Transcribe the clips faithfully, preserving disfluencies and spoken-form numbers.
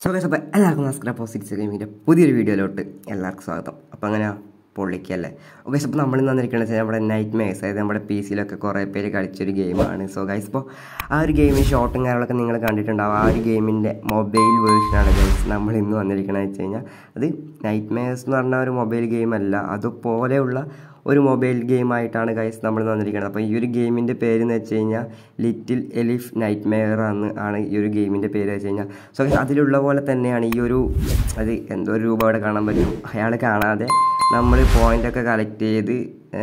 So guys, അപ്പോൾ എല്ലാവർക്കും നമസ്കാരം. അപ്പോൾ സിക്സ് ഗെയിമിൻ്റെ പുതിയൊരു വീഡിയോയിലോട്ട് എല്ലാവർക്കും സ്വാഗതം. അപ്പോൾ അങ്ങനെ പൊള്ളിക്കല്ലേ. ഓക്കെ, അപ്പോൾ നമ്മൾ ഇന്ന് വന്നിരിക്കുന്നത് വെച്ചാൽ നമ്മുടെ നൈറ്റ് മേഴ്സ്, അതായത് നമ്മുടെ പി സിയിലൊക്കെ കുറേ പേര് കളിച്ചൊരു ഗെയിമാണ്. സോ ഗൈസ്, ഇപ്പോൾ ആ ഒരു ഗെയിമിൽ ഷോർട്ടും കാര്യങ്ങളൊക്കെ നിങ്ങൾ കണ്ടിട്ടുണ്ടാവും. ആ ഒരു ഗെയിമിൻ്റെ മൊബൈൽ വേർഷനാണ് ഗൈസ് നമ്മൾ ഇന്ന് വന്നിരിക്കണമെന്ന് വെച്ച് കഴിഞ്ഞാൽ. അത് നൈറ്റ് മേഴ്സ് എന്ന് പറഞ്ഞാൽ ഒരു മൊബൈൽ ഗെയിമല്ല, അതുപോലെയുള്ള ഒരു മൊബൈൽ ഗെയിമായിട്ടാണ് ഗൈസ് നമ്മൾ വന്നിരിക്കുന്നത്. അപ്പോൾ ഈ ഒരു ഗെയിമിൻ്റെ പേര് എന്ന് വെച്ച് കഴിഞ്ഞാൽ ലിറ്റിൽ എലിഫ് നൈറ്റ് മെയർ എന്ന് ആണ് ഈ ഒരു ഗെയിമിൻ്റെ പേര് വെച്ച് കഴിഞ്ഞാൽ. സോ അതിലുള്ള പോലെ തന്നെയാണ് ഈ ഒരു, അത് എന്തോ ഒരു രൂപ അവിടെ കാണാൻ പറ്റും. അയാൾ കാണാതെ നമ്മൾ പോയിൻ്റൊക്കെ കളക്ട് ചെയ്ത്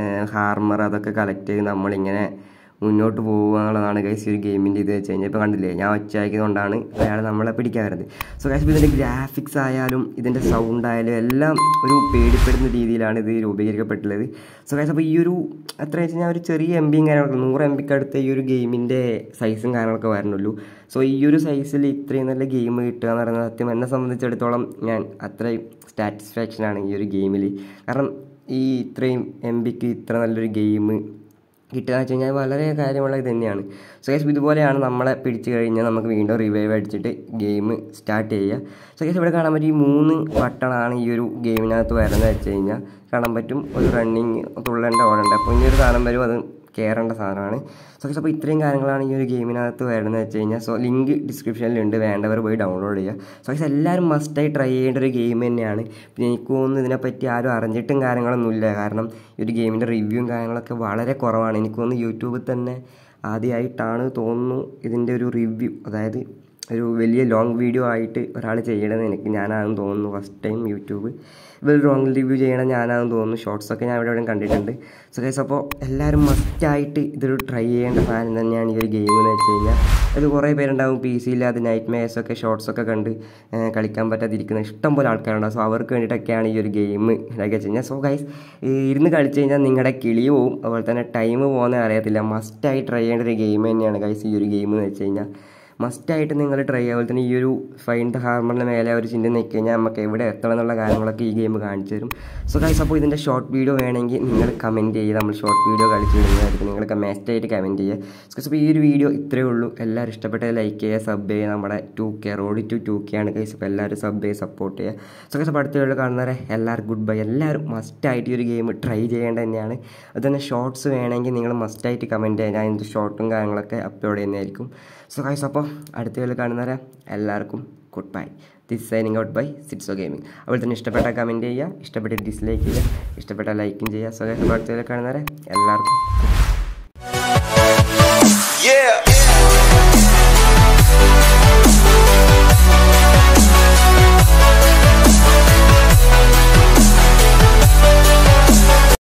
ഹാർമർ അതൊക്കെ കളക്ട് ചെയ്ത് നമ്മളിങ്ങനെ മുന്നോട്ട് പോകുക എന്നുള്ളതാണ് ഗൈസ് ഈ ഒരു ഗെയിമിൻ്റെ ഇത് വെച്ച് കഴിഞ്ഞാൽ. ഇപ്പോൾ കണ്ടില്ലേ, ഞാൻ ഒച്ചയാക്കിയതുകൊണ്ടാണ് അയാൾ നമ്മളെ പിടിക്കാൻ വരുന്നത്. സോ ഗൈസ്, ഇപ്പോൾ ഇതിൻ്റെ ഗ്രാഫിക്സ് ആയാലും ഇതിൻ്റെ സൗണ്ട് ആയാലും എല്ലാം ഒരു പേടിപ്പെടുന്ന രീതിയിലാണ് ഇത് രൂപീകരിക്കപ്പെട്ടുള്ളത്. സോ ഗൈസ്, അപ്പോൾ ഈ ഒരു എത്ര വെച്ച് കഴിഞ്ഞാൽ ഒരു ചെറിയ എം ബിയും കാര്യങ്ങളൊക്കെ നൂറ് എം ബിക്ക് അടുത്ത് ഈ ഒരു ഗെയിമിൻ്റെ സൈസും കാര്യങ്ങളൊക്കെ വരണുള്ളൂ. സോ ഈ ഒരു സൈസിൽ ഇത്രയും നല്ല ഗെയിം കിട്ടുക എന്ന് പറയുന്നത് സത്യം എന്നെ സംബന്ധിച്ചിടത്തോളം ഞാൻ അത്രയും സാറ്റിസ്ഫാക്ഷനാണ് ഈ ഒരു ഗെയിമിൽ. കാരണം ഈ ഇത്രയും എം ബിക്ക് ഇത്ര നല്ലൊരു ഗെയിം കിട്ടുക എന്ന് വെച്ച് കഴിഞ്ഞാൽ വളരെ കാര്യമുള്ള ഇത് തന്നെയാണ്. സോ ഗൈസ്, ഇതുപോലെയാണ് നമ്മളെ പിടിച്ചു കഴിഞ്ഞാൽ നമുക്ക് വീണ്ടും റിവൈവ് അടിച്ചിട്ട് ഗെയിം സ്റ്റാർട്ട് ചെയ്യുക. സോ ഗൈസ്, ഇവിടെ കാണാൻ പറ്റും ഈ മൂന്ന് ബട്ടണാണ് ഈ ഒരു ഗെയിമിനകത്ത് വരുന്നത് വെച്ച് കഴിഞ്ഞാൽ കാണാൻ പറ്റും. ഒരു റണ്ണിങ്, തുള്ളേണ്ട, ഓടേണ്ട. അപ്പോൾ ഇനി ഒരു സാധനം വരും, അത് കയറേണ്ട സാധനമാണ്. സോ ഗൈസ്, അപ്പോൾ ഇത്രയും കാര്യങ്ങളാണ് ഈ ഒരു ഗെയിമിനകത്ത് വരുന്നത് വെച്ച് കഴിഞ്ഞാൽ. സോ ലിങ്ക് ഡിസ്ക്രിപ്ഷനിലുണ്ട്, വേണ്ടവർ പോയി ഡൗൺലോഡ് ചെയ്യുക. സോ ഗൈസ്, എല്ലാവരും മസ്റ്റായി ട്രൈ ചെയ്യേണ്ട ഒരു ഗെയിം തന്നെയാണ്. പിന്നെ എനിക്ക് തോന്നുന്നു ഇതിനെപ്പറ്റി ആരും അറിഞ്ഞിട്ടും കാര്യങ്ങളൊന്നുമില്ല. കാരണം ഈ ഒരു ഗെയിമിൻ്റെ റിവ്യൂവും കാര്യങ്ങളൊക്കെ വളരെ കുറവാണ്. എനിക്ക് തോന്നുന്നു യൂട്യൂബിൽ തന്നെ ആദ്യമായിട്ടാണ് തോന്നുന്നു ഇതിൻ്റെ ഒരു റിവ്യൂ, അതായത് ഒരു വലിയ ലോങ് വീഡിയോ ആയിട്ട് ഒരാൾ ചെയ്യണമെന്ന് എനിക്ക് ഞാനാണെന്ന് തോന്നുന്നു. ഫസ്റ്റ് ടൈം യൂട്യൂബ് വലിയ ലോങ് റിവ്യൂ ചെയ്യണം ഞാനാണെന്ന് തോന്നുന്നു. ഷോർട്സൊക്കെ ഞാൻ ഇവിടെ ഇവിടെ കണ്ടിട്ടുണ്ട്. സോ ഗൈസ്, അപ്പോൾ എല്ലാവരും മസ്റ്റായിട്ട് ഇതൊരു ട്രൈ ചെയ്യേണ്ട സാധനം തന്നെയാണ് ഈ ഒരു ഗെയിം എന്ന് വെച്ച് കഴിഞ്ഞാൽ. ഇത് കുറേ പേരുണ്ടാവും പി സിയിൽ അത് നൈറ്റ് മേഴ്സൊക്കെ ഷോർട്സൊക്കെ കണ്ട് കളിക്കാൻ പറ്റാതിരിക്കുന്ന ഇഷ്ടം പോലെ ആൾക്കാരുണ്ടാവും. സോ അവർക്ക് വേണ്ടിയിട്ടൊക്കെയാണ് ഈ ഒരു ഗെയിം ഇതൊക്കെ വെച്ച് കഴിഞ്ഞാൽ. സോ ഗൈസ്, ഇരുന്ന് കളിച്ച് കഴിഞ്ഞാൽ നിങ്ങളുടെ കിളി പോവും, അതുപോലെ തന്നെ ടൈം പോകുന്നത് അറിയത്തില്ല. മസ്റ്റായി ട്രൈ ചെയ്യേണ്ട ഒരു ഗെയിം തന്നെയാണ് ഗൈസ് ഈ ഒരു ഗെയിം എന്ന് വെച്ച് കഴിഞ്ഞാൽ. മസ്റ്റായിട്ട് നിങ്ങൾ ട്രൈ ചെയ്യുക. അതുപോലെ തന്നെ ഈ ഒരു ഫൈൻഡ് ദ ഹാർമറിൻ്റെ മേലെ ഒരു ചിന്ത നിൽക്കി കഴിഞ്ഞാൽ നമുക്ക് എവിടെ എത്തണം എന്നുള്ള കാര്യങ്ങളൊക്കെ ഈ ഗെയിം കാണിച്ചു തരും. സോ ഗൈസ്, അപ്പോൾ ഇതിൻ്റെ ഷോർട്ട് വീഡിയോ വേണമെങ്കിൽ നിങ്ങൾ കമൻറ്റ് ചെയ്യുക. നമ്മൾ ഷോർട്ട് വീഡിയോ കളിച്ച് വിടുന്നതായിരിക്കും. നിങ്ങൾ മസ്റ്റായിട്ട് കമൻറ്റ് ചെയ്യുക. സോ അപ്പോൾ ഈ ഒരു വീഡിയോ ഇത്രയേ ഉള്ളൂ. എല്ലാവരും ഇഷ്ടപ്പെട്ടത് ലൈക്ക് ചെയ്യുക, സബ് ചെയ്യുക. നമ്മുടെ two K road to two K ആണ് ഗൈസ്. അപ്പോൾ എല്ലാവരും സബ് ചെയ്ത് സപ്പോർട്ട് ചെയ്യുക. സോ ഗൈസ്, അപ്പോൾ അടുത്ത വീഡിയോ കാണുന്നവരെ എല്ലാവർക്കും ഗുഡ് ബൈ. എല്ലാവരും മസ്റ്റായിട്ട് ഈ ഒരു ഗെയിം ട്രൈ ചെയ്യേണ്ടത് തന്നെയാണ്. അതുതന്നെ ഷോർട്സ് വേണമെങ്കിൽ നിങ്ങൾ മസ്റ്റായിട്ട് കമൻറ്റ് ചെയ്യുക. ഞാൻ എന്ത് ഷോർട്ടും കാര്യങ്ങളൊക്കെ അപ്ലോഡ് ചെയ്യുന്നതായിരിക്കും. സോ ഗൈസ്, അപ്പോൾ അടുത്ത വീഡിയോ കാണുന്നവരെ എല്ലാവർക്കും goodbye. This signing out by Sitso gaming. അതുപോലെ തന്നെ ഇഷ്ടപ്പെട്ട കമൻറ്റ് ചെയ്യുക, ഇഷ്ടപ്പെട്ട ഡിസ്ലൈക്ക് ചെയ്യുക, ഇഷ്ടപ്പെട്ട ലൈക്കും ചെയ്യുക. സോ ഗൈസ്, അടുത്ത വീഡിയോ കാണുന്നവരെ എല്ലാവർക്കും